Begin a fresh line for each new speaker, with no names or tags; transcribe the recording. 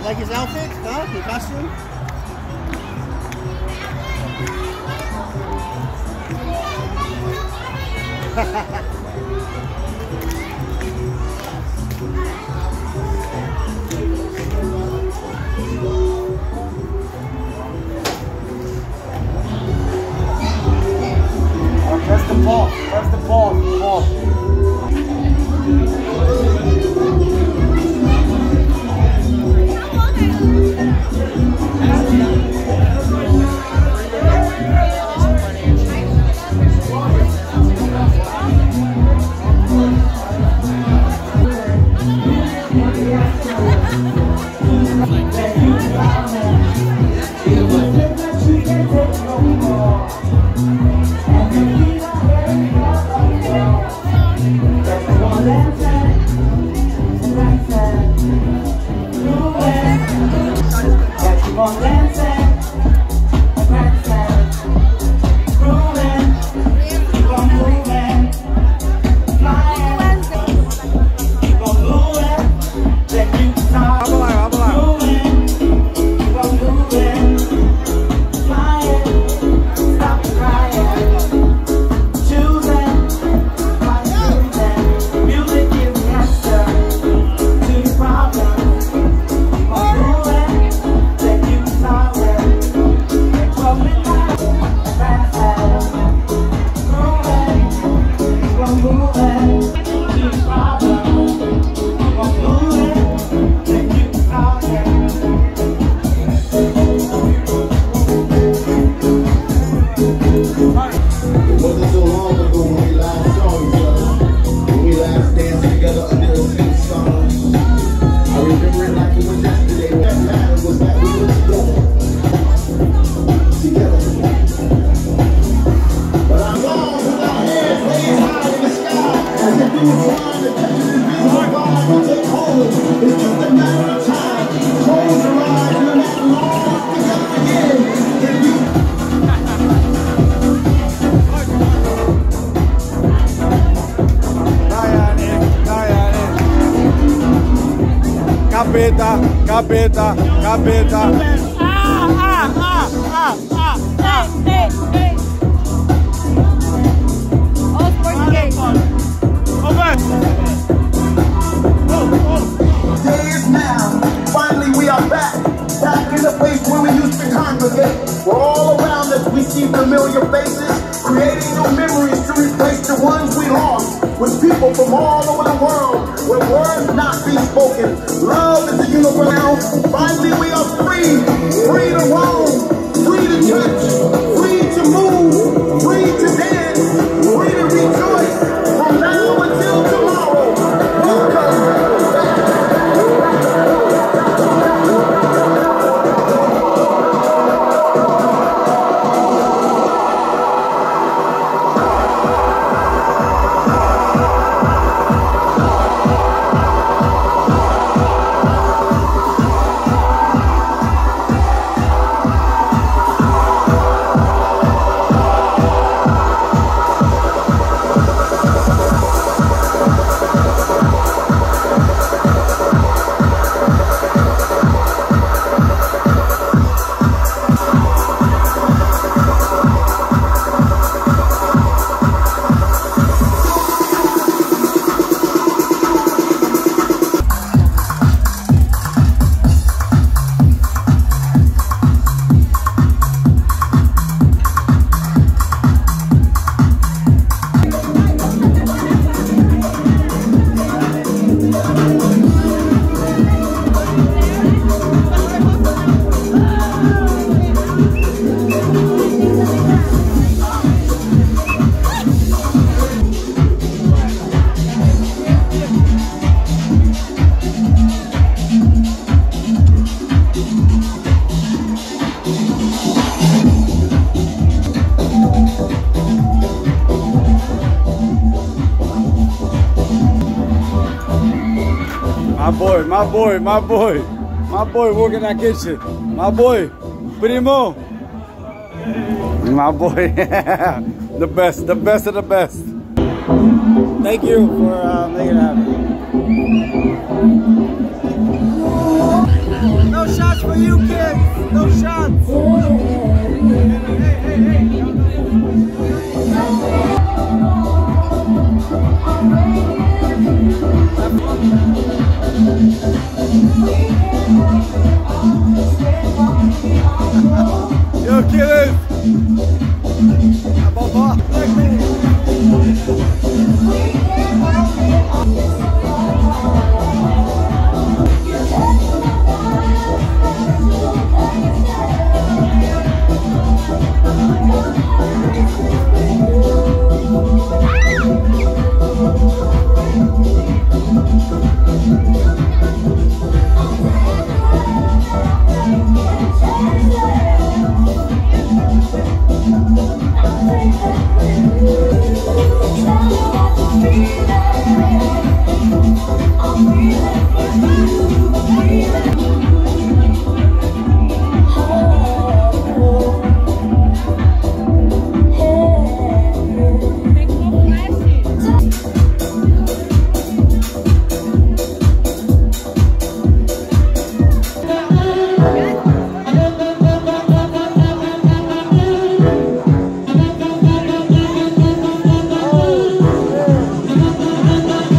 You like his outfit? Huh? The costume?
Press the ball. Press the ball. Capeta.
Days now, finally we are back in the place where we used to congregate. We're all around us, we see familiar faces, creating new memories to replace the ones we lost. With people from all over the world, where words not be spoken. Love is the universe now. Finally we are free to roam, free to touch, free to move, free to dance, free to rejoice from now until tomorrow. Welcome.
My boy working that kitchen. My boy, primo. My boy, the best of the best. Thank you for making it happen.
Breathe in.